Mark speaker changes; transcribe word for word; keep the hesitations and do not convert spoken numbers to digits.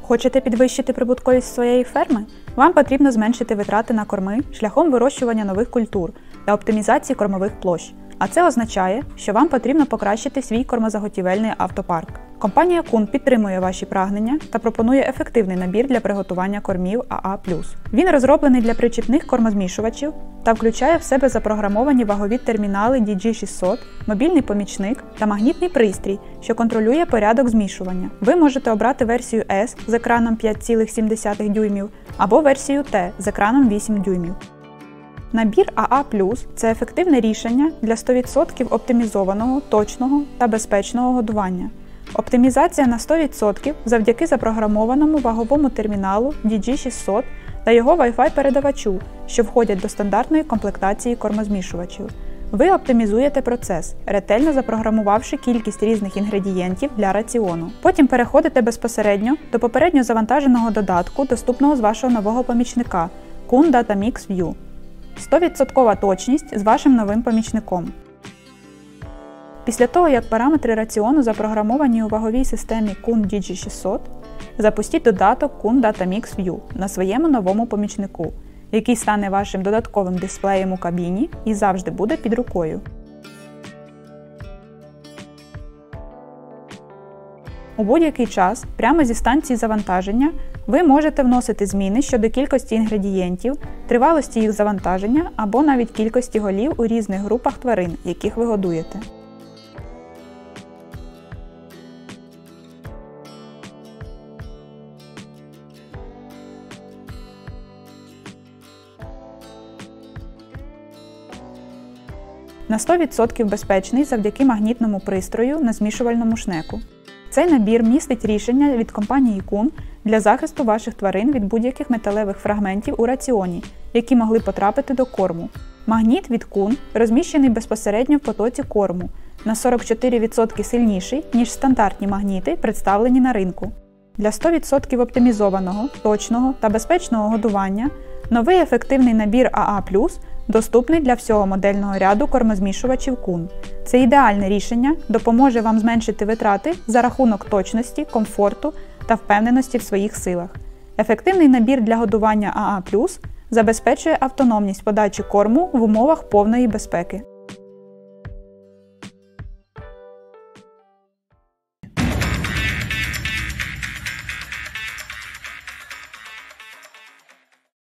Speaker 1: Хочете підвищити прибутковість своєї ферми? Вам потрібно зменшити витрати на корми шляхом вирощування нових культур та оптимізації кормових площ. А це означає, що вам потрібно покращити свій кормозаготівельний автопарк. Компанія Кун підтримує ваші прагнення та пропонує ефективний набір для приготування кормів А А плюс. Він розроблений для причіпних кормозмішувачів та включає в себе запрограмовані вагові термінали ді джі шістсот, мобільний помічник та магнітний пристрій, що контролює порядок змішування. Ви можете обрати версію С з екраном п'ять цілих сім десятих дюймів або версію Т з екраном вісім дюймів. Набір А А плюс – це ефективне рішення для сто відсотків оптимізованого, точного та безпечного годування. Оптимізація на сто відсотків завдяки запрограмованому ваговому терміналу ді джі шістсот та його Wi-Fi передавачу, що входять до стандартної комплектації кормозмішувачів. Ви оптимізуєте процес, ретельно запрограмувавши кількість різних інгредієнтів для раціону. Потім переходите безпосередньо до попередньо завантаженого додатку, доступного з вашого нового помічника Kun Data Mix View. сто відсотків точність з вашим новим помічником. Після того, як параметри раціону запрограмовані у ваговій системі Kun ді джі шістсот, запустіть додаток Kun Data Mix View на своєму новому помічнику, який стане вашим додатковим дисплеєм у кабіні і завжди буде під рукою. У будь-який час, прямо зі станції завантаження, ви можете вносити зміни щодо кількості інгредієнтів, тривалості їх завантаження або навіть кількості голів у різних групах тварин, яких ви годуєте. На сто відсотків безпечний завдяки магнітному пристрою на змішувальному шнеку. Цей набір містить рішення від компанії Kun для захисту ваших тварин від будь-яких металевих фрагментів у раціоні, які могли потрапити до корму. Магніт від Kun розміщений безпосередньо в потоці корму, на сорок чотири відсотки сильніший, ніж стандартні магніти, представлені на ринку. Для сто відсотків оптимізованого, точного та безпечного годування новий ефективний набір А А плюс доступний для всього модельного ряду кормозмішувачів Kun. Це ідеальне рішення допоможе вам зменшити витрати за рахунок точності, комфорту та впевненості в своїх силах. Ефективний набір для годування А А плюс забезпечує автономність подачі корму в умовах повної безпеки.